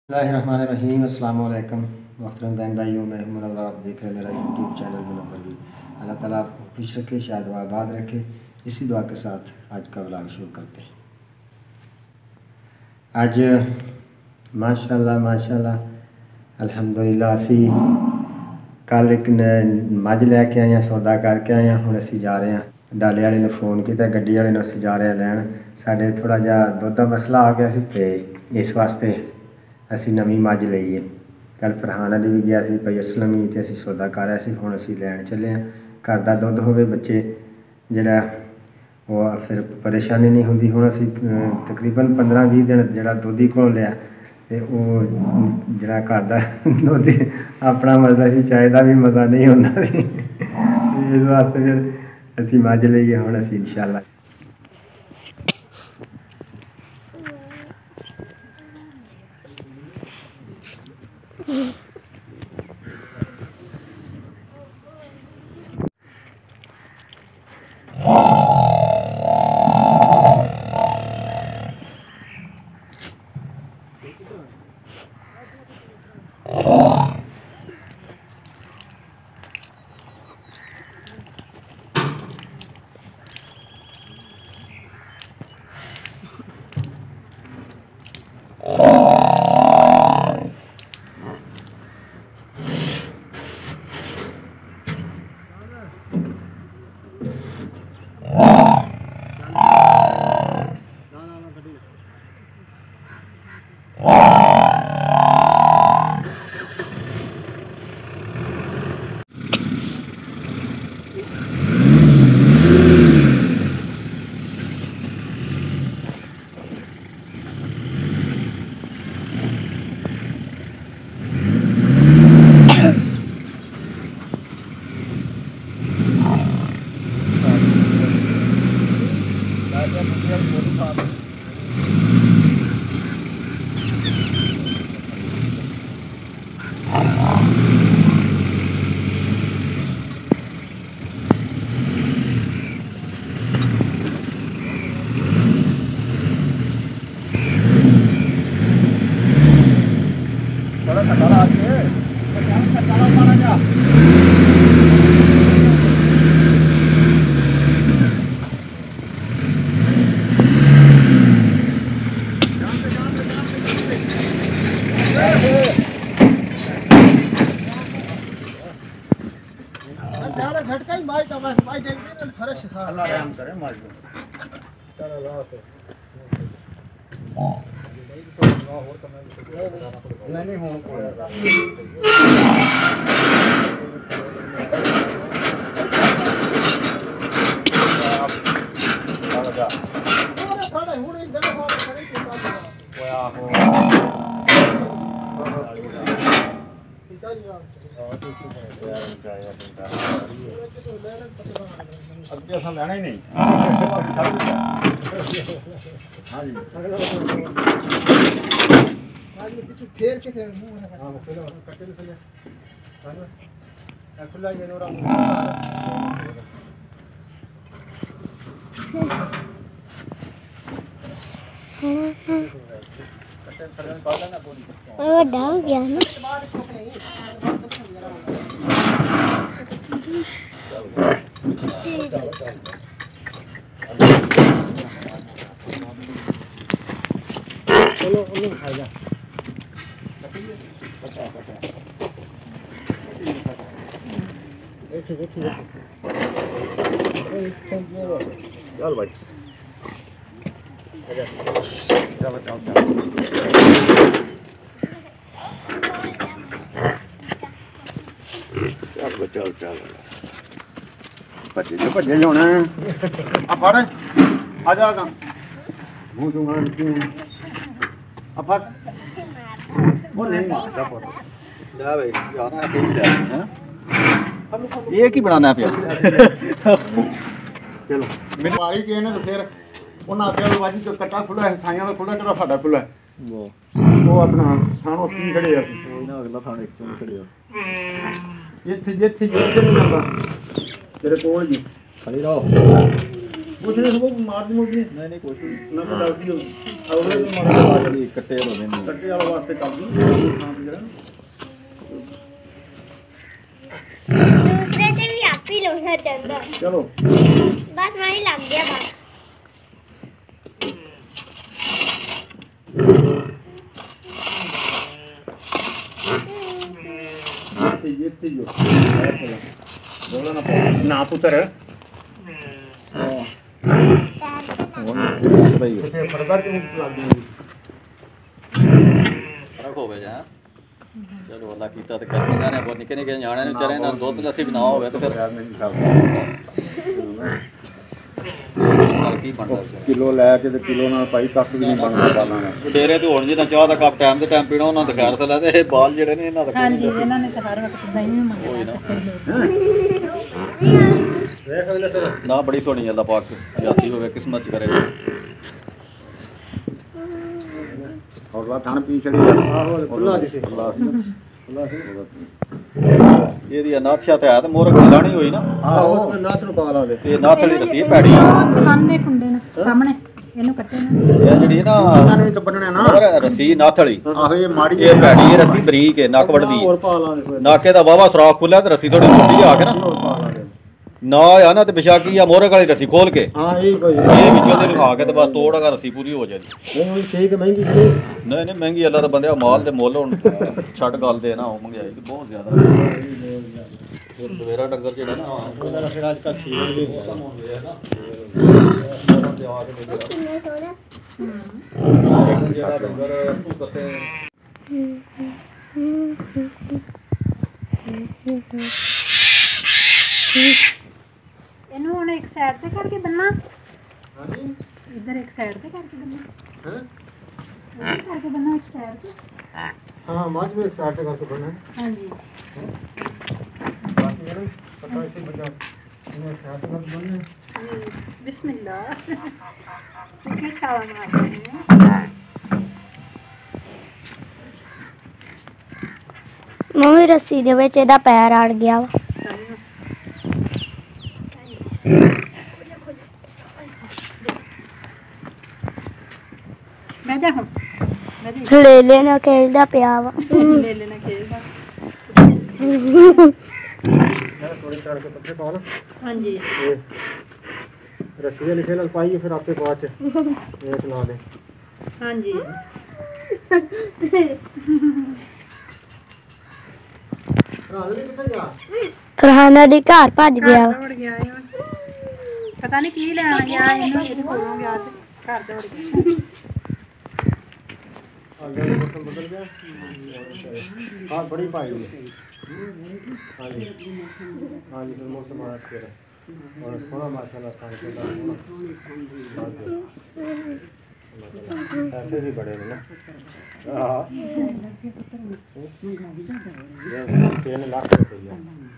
बिस्मिल्लाहिर्रहमानिर्रहीम। अस्सलाम वालेकुम मोहतरम बहन भाइयों, मैं मुनव्वर, आप देख रहे हैं मेरा यूट्यूब चैनल मुनव्वर भी। अल्लाह ताला आपको खुश रखे, शाद व आबाद रखे। इसी दुआ के साथ आज का व्लॉग शुरू करते हैं। आज माशाल्लाह माशाल्लाह अल्हम्दुलिल्लाह असी कल एक मझ लैके आए हैं, सौदा करके आए हैं। हुण असी जा रहे हैं, डाले वाले ने फ़ोन किया, गड्डी वाले ने, असी जा रहे हैं लैन। साढ़े थोड़ा जिहा दुध का मसला आ गया सी ते इस वास्ते असी नवीं मझ लई है। कल फरहान अली भी गया सी, भाई असलम भी, तो असी सौदा कर रहे सी। हुण असी लैन चले हैं। घर का दुध होवे, बच्चे जिहड़ा वो फिर परेशानी नहीं होंदी। हुण असी तकरीबन 15-20 दिन जिहड़ा दुध कोलों लिया ते ओह जिहड़ा घर दा दुध अपना मज़ा सी, चाय दा भी मज़ा नहीं होंदा सी। इस वास्ते फिर असी मझ लईए। हुण असी इंशाअल्लाह झटका ही माई का माई देख भी फर्श खा अल्लाह रहम करे मार दो चलो ला तो नहीं हो थोड़ा हुन एक जगह हो करे तो ओया हो अगे अस लेना ही नहीं। हाँ जी फेर के थे खुला ये नोरा और डाल गया ना। चलो खाएगा चल भाई चलो चल चल भजे भजे होना आ फड़ आ जाएगा मुँह दूंगा आ फड़ वो नहीं मारता पर ले भाई यार आके भी ले हैं ये की बनाना है पिया चलो मेरी बारी के ने तो फिर ਉਹਨਾਂ ਆਖਿਆ ਬਾਜੀ ਜੋ ਕੱਟਾ ਖੁੱਲਾ ਹੈ ਸਾਈਆਂ ਦਾ ਖੁੱਲਾ ਜਿਹੜਾ ਸਾਡਾ ਖੁੱਲਾ ਉਹ ਆਪਣਾ ਥਾਣੋਂ ਕੀ ਖੜੇ ਆ ਕੋਈ ਨਾ ਅਗਲਾ ਥਾਣੇ ਇੱਕ ਤੋਂ ਖੜੇ ਆ ਇੱਥੇ ਜਿੱਥੇ ਨਹੀਂ ਜਾਂਦਾ ਤੇਰੇ ਕੋਲ ਜੀ ਖੜੀ ਰਹੋ ਕੁਛ ਨਹੀਂ ਹੋ ਮਾਰ ਦੀ ਮੋਦੀ ਨਹੀਂ ਨਹੀਂ ਕੁਛ ਨਾ ਕੋਈ ਡਾਕਟਰੀ ਹੋ ਅਗਲੇ ਨੂੰ ਮਾਰ ਵਾਲੀ ਕੱਟੇ ਹੋਵੇ ਨਹੀਂ ਕੱਟੇ ਵਾਲਾ ਵਾਸਤੇ ਕੰਮ ਦੀ ਥਾਂ ਤੇ ਜਿਹੜਾ दूसरे से भी आप ही लोना चाहता ਚਲੋ बस वहीं लग गया बस ये जो बोला ना पुत्र भाई पर्दा क्यों लग गई फर्क हो गया चलो अल्लाह कीता ते कर जाने बहुत निके निके जाने ने चरे ना दुध लस्सी बना होवे तो फिर किलो लै के ते किलो नाल भाई कख भी नहीं बनदा बालां दा डेरे ते हुण जिदा चाह दा कप टाइम ते टाइम पीना उन्हां दे खैर सला ते ਇਹ ਬਾਲ ਜਿਹੜੇ ਨੇ ਇਹਨਾਂ ਦਾ हाँ जी इन्होंने तो हर वक्त दही में ਹੋਈ ਨਾ ਵੇਖ ਅਗਲੇ ਸਰ ਨਾ ਬੜੀ ਸੋਹਣੀ ਅੱਲਾ ਪਾਕ ਜਾਤੀ ਹੋਵੇ ਕਿਸਮਤ ਚ ਕਰੇ और ला थान पी छड़ी आहो खुला जी खुला ਇਹਦੀ ਅਨਾਥਿਆ ਤੇ ਹੈ ਤੇ ਮੋਰਕ ਲਾਣੀ ਹੋਈ ਨਾ ਆਹੋ ਨਾਥ ਨੂੰ ਪਾ ਲਾ ਦੇ ਤੇ ਨਾਥੜੀ ਰਸੀ ਪੈੜੀ खाने कुंडे ने सामने ਇਹਨੂੰ ਕੱਟੇ ਨੇ ਇਹ ਜਿਹੜੀ ਨਾ ਇਹਨਾਂ ਨੂੰ ਤਾਂ ਬੰਨਣਾ ਨਾ ਹੋਰ ਰਸੀ ਨਾਥੜੀ ਆਹੋ ਇਹ ਮਾੜੀ ਇਹ ਪੈੜੀ ਇਹ ਰਸੀ ਬਰੀਕ ਹੈ ਨੱਕ ਵੜਦੀ ਹੋਰ ਪਾ ਲਾ ਦੇ ਨਾਕੇ ਦਾ ਵਾਵਾ ਸੁਰਾਖ ਖੁੱਲਿਆ ਤੇ ਰਸੀ ਥੋੜੀ ਛੋਟੀ ਆ ਕੇ ਨਾ ਹੋਰ ਪਾ ਲਾ ਦੇ ਨਾ ਆ ਨਾ ਤੇ ਬਿਸ਼ਾਕੀ ਆ ਮੋਰਕ ਵਾਲੀ ਰਸੀ ਖੋਲ ਕੇ ਹਾਂ ਇਹ ਕੋਈ ਇਹ ਵਿੱਚੋਂ ਦੇ ਲਗਾ ਕੇ ਤੇ ਬਸ ਤੋੜਗਾ ਰਸੀ ਪੂਰੀ ਹੋ ਜਾਂਦੀ ਨਹੀਂ ਉਹ ਠੀਕ ਮਹਿੰਗੀ ਜੀ ਨਹੀਂ ਨਹੀਂ ਮਹਿੰਗੀ ਅੱਲਾ ਦਾ ਬੰਦਿਆ ਮਾਲ ਦੇ ਮੁੱਲ ਹੁਣ ਛੱਡ ਗੱਲ ਦੇ ਨਾ ਉਹ ਮਹਿੰਗਾਈ ਤੇ ਬਹੁਤ ਜ਼ਿਆਦਾ ਫਿਰ ਦਵੇਰਾ ਡੰਗਰ ਜਿਹੜਾ ਨਾ ਉਹਦਾ ਫਿਰ ਅੱਜ ਕੱਲ ਸੀਜ਼ਨ ਵੀ ਮੌਸਮ ਹੋ ਗਿਆ ਨਾ कितने सोना ਜਿਹੜਾ ਡੰਗਰ ਭੁੱਖਤੇ ਇਹਨੂੰ ਹੁਣ ਇੱਕ ਸਾਈਡ ਤੇ ਕਰਕੇ ਬੰਨਾ इधर एक साइड पे करके बनना हैं इधर करके बनना एक साइड पे हां माज में एक साथ करके बना हाँ जी बाकी है पता है कि बजा इन्हें साथ में बने बिस्मिल्लाह कितने छाला मारते हैं ਮੰਮੀ ਰੱਸੀ ਦੇ ਵਿੱਚ ਇਹਦਾ ਪੈਰ ਅੜ ਗਿਆ ਵਾ मैं जा हूँ मैं जा ਲੈ ਲੈਣਾ ਖੇਡਦਾ ਪਿਆ ਵਾ ले लेना खेलना थोड़ी करके पत्ते पा लो हाँ जी ये रस्सी वाली खेल पाइए फिर आपके बाद एक ला दे हाँ जी ਫਰਹਾਨਾ ਦੇ ਘਰ ਭੱਜ ਗਿਆ ਵਾ दौड़ गया है पता नहीं की लेना गया इन्हों ये कोलों गया ते घर दौड़ गया आगे मौसम बदल गया हाँ बड़ी पाई है हाँ जी हाँ जी फिर मौसम अच्छा है और थोड़ा माशाल्लाह खाने के बाद ऐसे भी बड़े हैं ना हाँ 3 लाख रुपया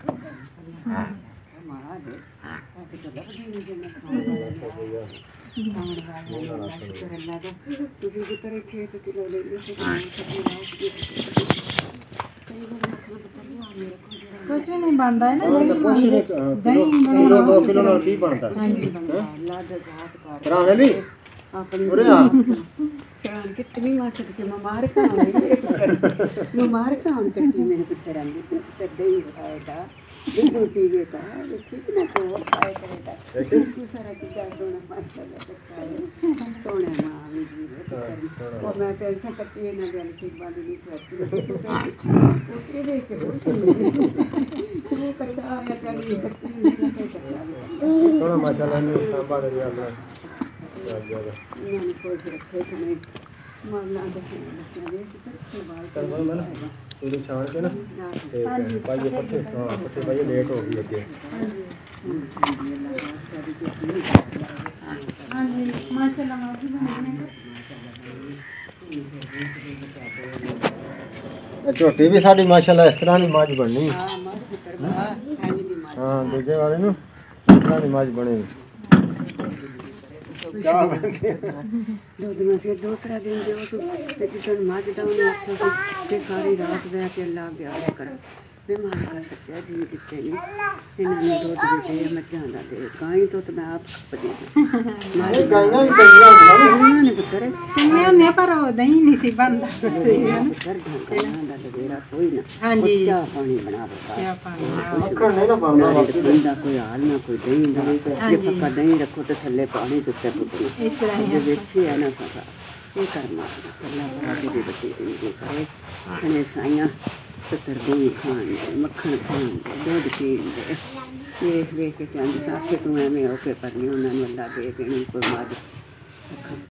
कुछ भी नहीं बनता है ना कुछ नहीं किलो 2 किलो ਨਾਲ ਕੀ ਬਣਦਾ ਕਰਾਣੇ ਲਈ ਉਰੇ ਆ ਕਰਾਣ ਕਿਤਨੀ ਮਾਸਦ ਕੇ ਮਮਾਰ ਖਾਣ ਕੱਟੀ ਮੇਰੇ ਪੁੱਤਰਾਂ ਦੀ ਪੁੱਤਰ ਦੇ ਹੀ ਖਾਏਗਾ ਇਹ ਪੀਵੇ ਕਾ ਕਿਤਨਾ ਕੋ ਖਾਏ ਕਰੇਗਾ ਤੂੰ ਸਾਰਾ ਕਿਦਾ ਸੋਨਾ ਮਾਸ਼ਾਅੱਲਾ ਕੱਟਾ ਸੋਨਾ ਮਾਂ ਵੀ ਜੀ ਉਹ ਮੈਂ ਪੈਸੇ ਕੱਟੀ ਨਾ ਗੱਲ ਸੀ ਬਾਦ ਨਹੀਂ ਸੱਤ ਉਹ ਇਹ ਕੇ ਉਹ ਕੱਟਾ ਆਇਆ ਕਰੀ ਕੱਟੀ ਨਹੀਂ ਕੱਟਾ ਥੋੜਾ ਮਾਸ਼ਾਅੱਲਾ ਨੇ ਸਾਂਭਾ ਦੇ ਦਿਆ ਆਪਣਾ ਇਹਨਾਂ ਕੋਈ ਰੱਖੇ ਸਮੇਂ ਮਾਰਨਾ ਦੱਸਣਾ ਦੇ ਕਿ ਬਾਲ ਮੈਂ ਥੋੜੀ ਛਾਣ ਕੇ ਨਾ ਤੇ ਪਾਈਏ ਪੱਠੇ ਹਾਂ ਪੱਠੇ ਪਾਈਏ ਲੇਟ ਹੋ ਗਈ ਅੱਗੇ हाँ जी माशाल्लाह माजी बने ਝੋਟੀ ਵੀ ਸਾਡੀ ਮਾਸ਼ਾਅੱਲਾ ਇਸ ਤਰ੍ਹਾਂ ਦੀ ਮੱਝ ਬਣਨੀ ਹਾਂ ਮਾਰ ਪੁੱਤਰ ਬਾ ਖਾਣੀ ਦੀ ਮਾਰ ਹਾਂ ਦੂਜੇ ਵਾਲੇ ਨੂੰ ਇਸ ਤਰ੍ਹਾਂ ਦੀ ਮੱਝ ਬਣੇਗੀ ਦੁੱਧ ਮੈਂ ਫਿਰ ਦੂਸਰਾ ਦਿਨ ਦੇ ਉਸ ਤੇ ਕਿਸਨ ਮਾਝ ਦਾ ਉਹਨੇ ਆਖਿਆ ਸੀ ਕਿ ਸਾਰੀ ਰਾਤ ਬਹਿ ਕੇ ਅੱਲਾ ਗਿਆ ਕਰ ਮਹਿਮਾਨ ਦਾ ਸੱਚਾ ਜੀ ਦਿੱਤੇ ਨੇ ਇਹਨਾਂ ਨੂੰ ਦੁੱਧ ਦੇ ਮੱਝਾਂ ਦਾ ਦੇ ਗਾਂ ਤੋਂ ਤਾਂ ਮੈਂ ਆਪ ਖਪਦੀ ਇਹ ਗਾਈਆਂ ਵੀ ਚੰਗੀਆਂ ਹੁੰਦੀਆਂ ਨੇ ਨੇ ਪੁੱਤਰ ਕਿੰਨੇ ਹੁੰਦੇ ਪਰ ਉਹ ਦਹੀਂ ਨਹੀਂ ਸੀ ਬਣਦਾ ਪੁੱਤਰ ਗਾਂ ਦਾ ਲਵੇਰਾ ਕੋਈ ਨਾ ਹਾਂਜੀ ਚਾਹ ਪਾਣੀ ਬਣਾ ਬਤਾ ਕਿਆ ਪਾਣੀ ਮੱਖਣ ਨਹੀਂ ਨਾ ਪਾਉਂਦਾ ਦਹੀਂ ਦਾ ਕੋਈ ਹਾਲ ਨਾ ਕੋਈ ਦਹੀਂ ਦਾ ਜੇ ਪੱਕਾ ਦਹੀਂ ਰੱਖੋ ਤੇ ਥੱਲੇ ਪਾਣੀ ਦੇ ਉੱਤੇ ਪੁੱਤਰ ਇਸ ਤਰ੍ਹਾਂ ਹੀ ਜੇ ਵੇਖੀ ਹੈ ਨਾ ਸਭਾ ਇਹ ਕਰਨਾ ਕੱਲਾ ਬਾਕੀ ਦੇ ਬੱਚੇ ਦੇ ਕਰੇ ਖਣੇ ਸਾਈਆਂ ਸੱਤਰ ਗੋਈ ਖਾਣ ਦੇ ਮੱਖਣ ਖਾਣ ਦੇ ਦੁੱਧ ਪੀਣ ਦੇ ਵੇਖ ਵੇਖ ਕੇ ਕਹਿੰਦੇ ਤਾਂ ਕਿ ਤੂੰ ਐਵੇਂ ਹੋ ਕੇ ਪਰਨੀ ਉਹਨਾਂ ਨੂੰ ਅੱਲਾ ਦੇ ਦੇਣੀ ਕੋਈ ਮਾਦ